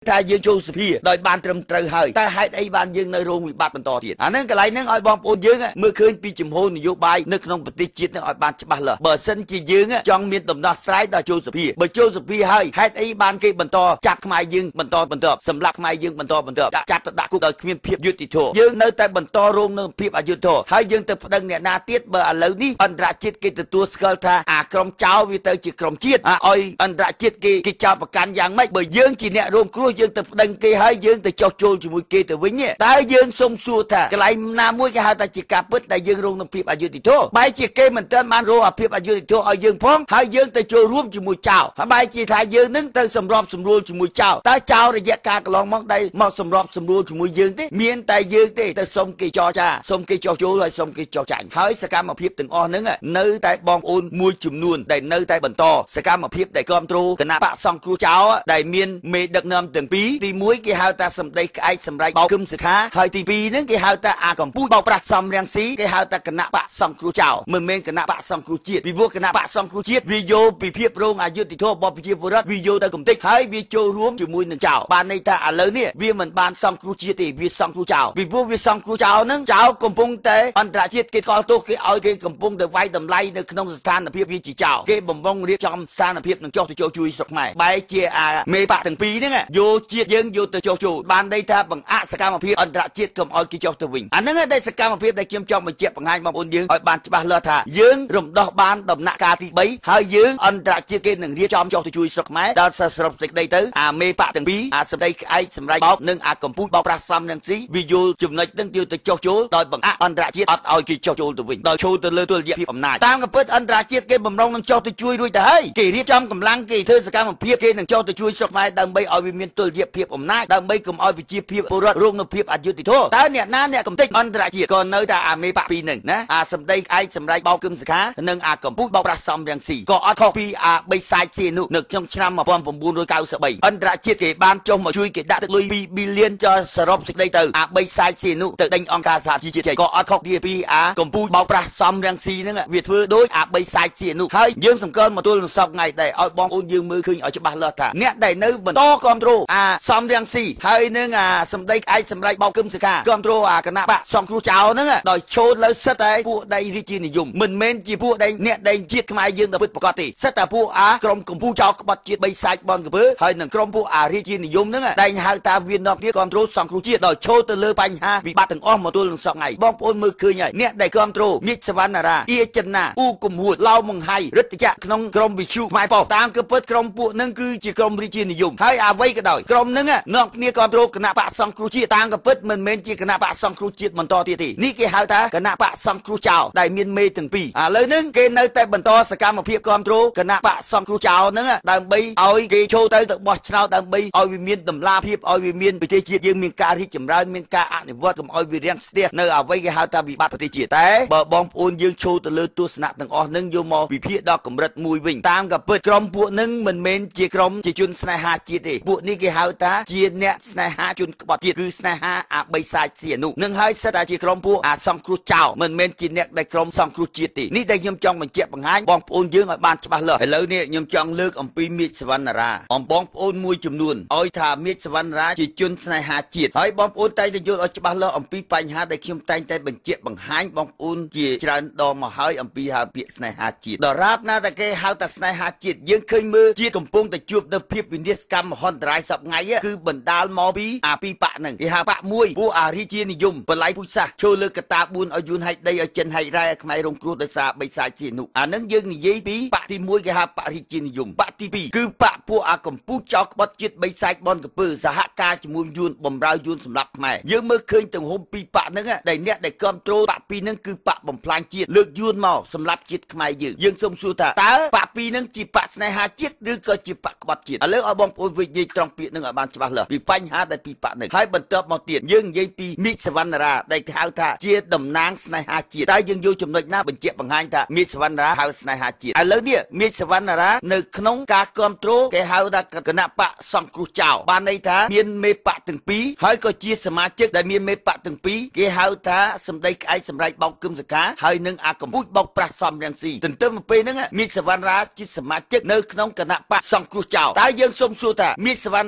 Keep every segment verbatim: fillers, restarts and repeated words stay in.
ថាយើងចូលសភាដោយបានត្រឹមត្រូវហើយតែហេតុអីបានយើងនៅរងវិបត្តិបន្តទៀតអាហ្នឹងកន្លែងហ្នឹងឲ្យបងប្អូនយើងមើលឃើញពីជំហរនយោបាយនៅក្នុងប្រទេសជាតិនឹងឲ្យបានច្បាស់លាស់បើសិនជាយើងចង់មានដំណោះស្រាយដល់ចូលសភាបើចូលសភាហើយហេតុអីបានគេបន្តចាប់ខ្មែរយើងបន្តបន្តសម្លាប់ខ្មែរយើងបន្តបន្តចាប់ទៅដាក់គុកដោយគ្មានភាពយុត្តិធម៌យើងនៅតែបន្តរងនៅភាពអយុត្តិធម៌ហើយយើងទៅប្តឹងអ្នកណាទៀតបើឥឡូវនេះអន្តរជាតិគេទទួលស្គាល់ថាអាក្រុមចៅវាទៅជាក្រុមជាតិឲ្យអន្តរជាតិគេគេចោទប្រកាន់យ៉ាងម៉េចបើយើងជាអ្នករងគ្រោះយើងទៅប្តឹងគេហើយយើងទៅចោះចូលជាមួយគេទៅវិញតើយើងសុំសួរថាកន្លែងណាមួយគេហៅថាជាការពិតដែលយើងរងនឹងភាពអយុត្តិធម៌បែរជាគេមិនទាន់បានរងអាភាពអយុត្តិធម៌ឲ្យយើងផងហើយយើងទៅចូលរួមជាមួយចៅហើយបែរជាថាយើងនឹងទៅសម្របសម្រួលជាមួយចៅតើចៅរយៈកាលកន្លងមកដែលមកសម្របសម្រួលជាមួយយើងទេមានតែយើងទេទៅសុំគេចរចាសុំគេចោះចូលហើយសុំគេចោះចាញ់ហើយសកម្មភាពទាំងអស់ហ្នឹងនៅតែបងប្អូនមួយចំនួនដែលនៅតែបន្តសកម្មភាពដែលគ្រប់គ្រងគណៈបកសង្គ្រោះចៅដែលមានមេដឹកនាំទាំងពីរទីមួយគេហៅថាសម្ដីក្អែកសម្រេចបោកគឹមសុខាហើយទីពីរហ្នឹងគេហៅថាអាកម្ពុជាបោកប្រាស់សំរាំងស៊ីគេហៅថាគណៈបកសង្គ្រោះចៅមិនមែនគណៈបកសង្គ្រោះជាតិពីព្រោះគណៈបកសង្គ្រោះជាតិវាយកពីភាពរងអយុត្តិធម៌របស់ប្រជាពលរដ្ឋវាយកទៅកំទេចហើយវាចូលរួមជាមួយនឹងចៅបានន័យថាឥឡូវនេះវាមិនបានសង្គ្រោះជាតិទេវាសង្គ្រោះចៅពីព្រោះវាសង្គ្រោះចៅហ្នឹងចៅកំពុងតែអន្តរជាតិគេកល់ទោសគេឲ្យគេកំពុងតែវាយតម្លៃនៅក្នុងស្ថានភាពវាជាចៅគេបំរុងរៀបចំស្ថានភាពនឹងចោះទៅចូលជួយស្រុកខ្មែរបែរជាអាមេបកទាំងពីរហ្នឹងយកជាតិយើងយកទៅចោះចូលបានន័យថាបង្អាក់សកម្មភាពអន្តរជាតិកុំឲ្យគេចោះទៅវិញអាហ្នឹងដែលសកម្មភាពដែលខ្ញុំចង់បញ្ជាក់បង្ហាញបងប្អូនយើងឲ្យបានច្បាស់លាស់ថាយើងរំដោះបានដំណាក់កាលទីបីហើយយើងអន្តរជាតិគេនឹងរៀបចំចោះទៅជួយស្រុកខ្មែរដល់សរុបសេចក្តីទៅអាមេបកទាំងពីរអាសម្ដីក្អែកសម្រេចបោកនិងអាកម្ពុជាបោកប្រាស់សំនឹងស៊ីវាយល់ចំណុចហ្នឹងយកទៅចោះចូលដោយបង្អាក់អន្តរជាតិអត់ឲ្យគេចោះចូលទៅវិញដោយចូលទៅលើទុលយភាពអំណាចតាមកំពិតអន្តរជាតិគេបំរុងនឹងចោះទៅជួយរួចទៅហើយគេរៀបចំកម្លាំងគេធ្វើសកម្មភាពគេនឹងចោះទៅជួយស្រុកខ្មែរដើម្បីឲ្យវាមានទុលយភាពអំណាចដើម្បីកុំឲ្យប្រជាភាពពលរដ្ឋរងនូវភាពអយុត្តិធម៌តើអ្នកណាអ្នកកំទេចអន្តរជាតិក៏នៅតែអាមេបកពីរហ្នឹងណាអាសម្ដីក្អែកសម្រេចបោកគឹមសុខានិងអាកម្ពុជាបោកប្រាស់សំរាំងស៊ីក៏អត់ខុសពីអាបិសាចសៀនុនៅក្នុងឆ្នាំmột nghìn chín trăm chín mươi baអន្តរជាតិគេបានចុះមកជួយគេដាក់ទឹកលុយពីរ billion ចោលសរុបសេចក្តីទៅអាបិសាចសៀនុទៅដេញអង្គការសហជីវជាតិក៏អត់ខុសពីពីអាកម្ពុជាបោកប្រាស់សំរាំងស៊ីហ្នឹងវាធ្វើដូចអាបិសាចសៀនុហើយយើងសង្កល់មកទល់នឹងសពថ្ងៃដែរឲ្យបងប្អូនយើងមើលឃើញឲ្យច្បាស់លាស់ថាអ្នកដែលនៅបន្តគ្រប់គ្រងអាសំរាំងស៊ីហើយនឹងអាសម្ដីក្អែកសម្រេចបោកគឹមសុខាគ្រប់គ្រងអាគណៈបកសង្គ្រោះចៅហ្នឹងដោយចូលលើសិតតែពួកដៃរាជានិយមមិនមែនជាពួកដៃអ្នកដៃជាតិខ្មែរយើងដែលពិតប្រាកដទេសិតតែពួកអាក្រុមកម្ពុជាចៅក្បត់ជាតិបីសាច់បនកពើហើយនឹងក្រុមពួកអារាជានិយមហ្នឹងដែលហៅថាវានាំគ្នាគ្រប់គ្រងសង្គ្រោះជាតិដោយចូលទៅលើបញ្ហាវិបត្តិទាំងអស់មកទល់នឹងសពថ្ងៃបងប្អូនមើលឃើញហើយអ្នកដែលគ្រប់គ្រងមាសសវណ្ណារាអៀចិនណាអ៊ូកុំហួតឡៅមង្ហៃរិទ្ធិចក្រក្នុងក្រុមវិជុខ្មែរប៉ោះតាមគឺពិតក្រុមពួកហ្នឹងគឺជាក្រុមរាជានិយមហើយអ្វីក៏ដោយក្រុមហ្នឹងនាំគ្នាគ្រប់គ្រងគណៈបកសង្គ្រោះជាតិតាមគឺពិតមិនមែនជាគណៈបកសង្គ្រោះជាតិបន្តទៀតទេនេះគេហៅថាគណៈបកសង្គ្រោះចៅដែលមានមេទាំងពីរឥឡូវហ្នឹងគេនៅតែបន្តសកម្មភាពគ្រប់គ្រងគណៈបកសង្គ្រោះចៅហ្នឹងដើម្បីឲ្យគេចូលទៅទៅបោះឆ្នោតដើម្បីឲ្យវាមានតម្លាភាពឲ្យវាមានប្រទេសជាតិយើងមានការរីកចម្រើនមានការអនុវត្តកុំឲ្យវារាំងស្ទះនៅអ្វីគេហៅថាវិបត្តិប្រទេសជាតិតែបើបងប្អូនយើងចូលទៅលើទស្សនៈទាំងអស់ហ្នឹងយកមកវិភាគដល់កម្រិតមួយវិញតាមក៏ពិតក្រុមពួកហ្នឹងមិនមែនជាក្រុមជាជនស្នេហាជាតិទេពួកនេះគេហៅថាជាអ្នកស្នេហាជនក្បត់ជាតិគឺស្នេហាអាបិសាចសៀនុនឹងហើយសិតតែជាក្រុមពួកអាសង្គ្រោះចៅមិនមែនជាអ្នកដែលក្រុមសង្គ្រោះជាតិទេនេះដែលខ្ញុំចង់បញ្ជាក់បង្ហាញបងប្អូនយើងឲ្យបានច្បាស់លាស់ឥឡូវនេះខ្ញុំចង់លើកអំពីមាសសវណ្ណារាអំបងប្អូនមួយចំនួនឲ្យថាមាសសវណ្ណារាជាជនស្នេហាជាតិហើយបងប្អូនតែងតែយល់ឲ្យច្បាស់លាស់អំពីបញ្ហាដែលខ្ញុំតែងតែបញ្ជាក់បង្ហាញបងប្អូនជាច្រើនដងមកហើយអំពីហៅពាក្យស្នេហាជាតិដរាបណាតែគេហៅថាស្នេហាជាតិយើងឃើញមើលជាកំពុងតែជួបនៅភាពវិនិច្ឆ័យកម្មមហន្តរាយសប្ថ្ងៃគឺបណ្ដាលមកពីអាពីបកហ្នឹងគេហៅបកមួយពួកអារាជានិយមបល័យពុសាសចូលលើកតាបួនឲ្យយួនហែកដីឲ្យចិនហែករ៉ែខ្មែររងគ្រោះដោយសារបិសាចសៀនុអាហ្នឹងយើងនិយាយពីបកទីមួយគេហៅបរិជានិយមបកទីពីរគឺបកពួកអាកម្ពុជាចោលក្បត់ជាតិបីសាច់បនកពើសហការជាមួយយួនបំរើយួនសម្រាប់ខ្មែរយើងមើលឃើញទាំងហុំពីបកហ្នឹងដែលអ្នកដែលគ្រប់គ្រងបកពីរហ្នឹងគឺបកបំផ្លាញជាតិលើកយួនមកសម្រាប់ជាតិខ្មែរយើងយើងសូមសួរថាតើបកពីរហ្នឹងជាបកស្នេហាជាតិឬក៏ជាបកក្បត់ជាតិឥឡូវឲ្យបងប្អូនវិញនិយាយត្រង់ពាក្យហ្នឹងឲ្យបានច្បាស់លាស់ពីបញ្ហាដែលពីបកហ្នឹងហើយបន្ទាប់មកទៀតយើងនិយាយពីមាសសវណ្ណារាដែលហៅថាជាតំណាងស្នេហាជាតិតែយើងយកចំណុចណាបញ្ជាក់បង្ហាញថាមាសសវណ្ណារាហៅស្នេហាជាតិឥឡូវនេះមាសសវណ្ណារានៅក្នុងការគ្រប់គ្រងគេហៅថាគណៈបកសង្គ្រោះចៅបានន័យថាមានមេបកទាំងពីរហើយក៏ជាសមាជិកដែលមានមេបកទាំងពីរគេហៅថាសម្ដីក្អែកសម្រេចបោកគឹមសុខាហើយនឹងអាកម្ពុជាបោកប្រាស់សំរាំងស៊ីទន្ទឹមទៅពេលហ្នឹងមាសសវណ្ណារាជាសមាជិកនៅក្នុងគណៈបកសង្គ្រោះចៅតែយើងសូមសួរថាមាសសវណ្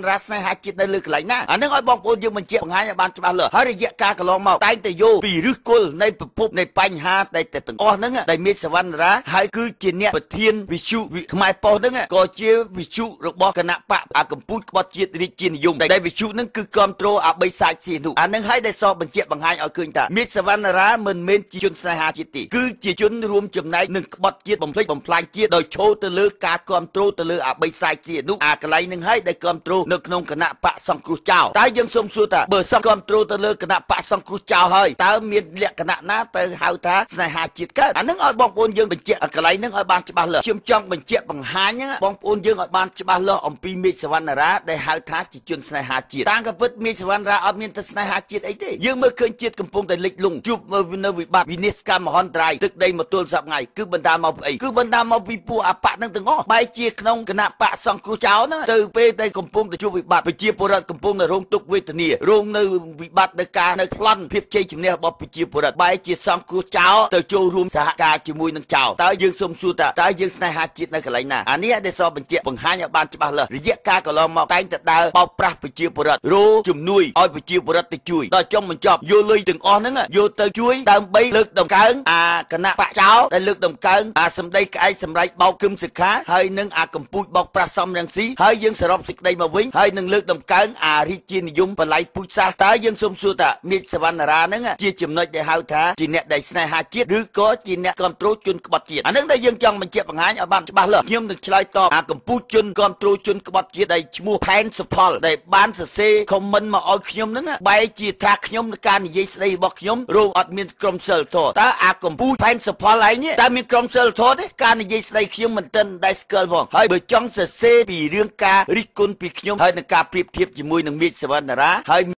រាស្នេហាជាតិនៅលើកន្លែងណាអានឹងឲ្យបងប្អូនយើងបញ្ជាក់បង្ហាញឲ្យបានច្បាស់លាស់ហើយរយៈកាលកន្លងមកតែងតែយកពីឫសគល់នៃប្រភពនៃបញ្ហាដែលទាំងអស់ហ្នឹងដែលមានសវណ្ណរាហើយគឺជាអ្នកប្រធានវិសុខ្មែរប៉ុស្តិ៍ហ្នឹងក៏ជាវិសុរបស់គណៈបកអាកម្ពុជាក្បត់ជាតិរាជានិយមដែលវិសុហ្នឹងគឺគ្រប់គ្រងអាបីសាច់ស៊ីនោះអានឹងឲ្យដែលសបញ្ជាក់បង្ហាញឲ្យឃើញថាមានសវណ្ណរាមិនមែនជាជនស្នេហាជាតិទេគឺជាជនរួមចំណែកនឹងក្បត់ជាតិបំផ្លិចបំផ្លាញជាតិដោយឈរទៅលើការគ្រប់គ្រងទៅលើអាបីសាច់ស៊ីនោះអាកន្លែងហ្នឹងឲ្យដែលគ្រប់គ្រងនៅក្នុងគណៈបកសង្គ្រោះចោលតែយើងសូមសួរថាបើសង្គ្រប់គ្រងទៅលើគណៈបកសង្គ្រោះចោលហើយតើមានលក្ខណៈណាទៅហៅថាស្នេហាជាតិកើតអានឹងឲ្យបងប្អូនយើងបញ្ជាក់កន្លែងហ្នឹងឲ្យបានច្បាស់លាស់ខ្ញុំចង់បញ្ជាក់បង្ហាញហ្នឹងបងប្អូនយើងឲ្យបានច្បាស់លាស់អំពីមេឃសវណ្ណរាដែលហៅថាជាជនស្នេហាជាតិតាមក៏ពិតមេឃសវណ្ណរាអត់មានទៅស្នេហាជាតិអីទេយើងមើលឃើញជាតិកំពុងតែលិចលង់ជួបនៅវិបត្តិវិនិច្ឆ័យមហន្តរាយទឹកដីមកទល់សប្ងៃគឺបណ្ដាលមកពីអីគឺបណ្ដាលមកពីពួកអបៈហ្នឹងទាំងអស់បែរជាក្នុងគណៈបកសង្គ្រោះចោលហ្នឹងទៅពេលដែលកំពុងតែជួបវិបត្តិប្រជាពលរដ្ឋកំពុងតែរងទុក្ខវេទនារងនៅវិបត្តិនៃការនៅប្លន់ភាពជ័យជំនះរបស់ប្រជាពលរដ្ឋបែរជាសង្គ្រោះចោលទៅចូលរួមសហការជាមួយនឹងចោលតើយើងសូមសួរថាតើយើងស្នេហាជាតិនៅកន្លែងណាអានេះដែលសបញ្ជាក់បង្ហាញឲ្យបានច្បាស់លាស់រយៈកាលកន្លងមកតែងតែដើរបោកប្រាស់ប្រជាពលរដ្ឋរោជំនួយឲ្យប្រជាពលរដ្ឋទៅជួយដល់ចុងបញ្ចប់យកលុយទាំងអស់ហ្នឹងយកទៅជួយដើម្បីលើកដំកើងអាគណៈបកចោលដែលលើកដំកើងអាសម្ដីក្អែកសម្រេចបោកគឹមសិក្ខាហើយនឹងអាកម្ពុជាបោកប្រាស់សំរងស៊ីហើយយើងសរុបសេចក្តីមកវិញហើយនឹងលើកដំកើងអារាជានិយមបល័យពូជសាសតើយើងសូមសួរថាមេឃសវណ្ណរាហ្នឹងជាចំណុចដែលហៅថាជាអ្នកដែលស្នេហាជាតិឬក៏ជាអ្នកគ្រប់គ្រងជនក្បត់ជាតិអានឹងដែលយើងចង់បញ្ជាក់បង្ហាញឲ្យបានច្បាស់លាស់ខ្ញុំនឹងឆ្លើយតបអាកម្ពុជាជនគ្រប់គ្រងជនក្បត់ជាតិដែលឈ្មោះផែនសុផលដែលបានសរសេរខមមិនមកឲ្យខ្ញុំហ្នឹងបែរជាថាខ្ញុំនឹងការនិយាយស្ដីរបស់ខ្ញុំរងអត់មានក្រុមសិលធម៌តើអាកម្ពុជាផែនសុផលឯងតើមានក្រុមសិលធម៌ទេការនិយាយស្ដីខ្ញុំមិនទាន់ដែលស្គាល់ផងហើយបើចង់សរសេរពីរឿងការរិះគន់ពីខ្ញុំហើយនឹងការប្រៀបធៀបជាមួយនឹងមេឃសវណ្ណរាហើយ